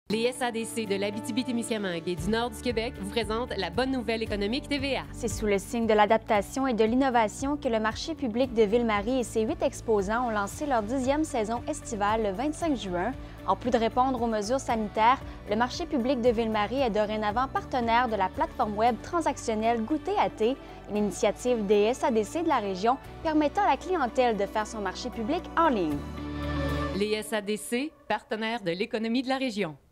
Les SADC de l'Abitibi-Témiscamingue et du nord du Québec vous présentent la bonne nouvelle économique TVA. C'est sous le signe de l'adaptation et de l'innovation que le marché public de Ville-Marie et ses 8 exposants ont lancé leur 10e saison estivale le 25 juin. En plus de répondre aux mesures sanitaires, le marché public de Ville-Marie est dorénavant partenaire de la plateforme web transactionnelle Goûter à thé, une initiative des SADC de la région permettant à la clientèle de faire son marché public en ligne. Les SADC, partenaires de l'économie de la région.